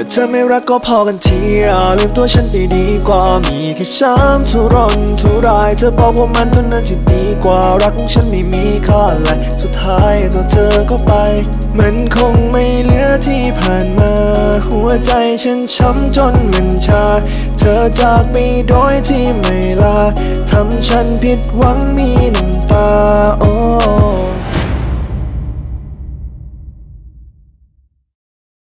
มื่อเธอไม่รักก็พอกันทีลืมตัวฉันไปดีกว่ามีแค่ช้ำทุรนทุรายเธอบอกว่ามันเท่านั้นที่ดีกว่ารักของฉันไม่มีค่าอะไรสุดท้ายตัวเธอก็ไปมันคงไม่เหลือที่ผ่านมาหัวใจฉันช้ำจนมันชาเธอจากไปโดยที่ไม่ลาทำฉันผิดหวังมีน้ำตาโอ้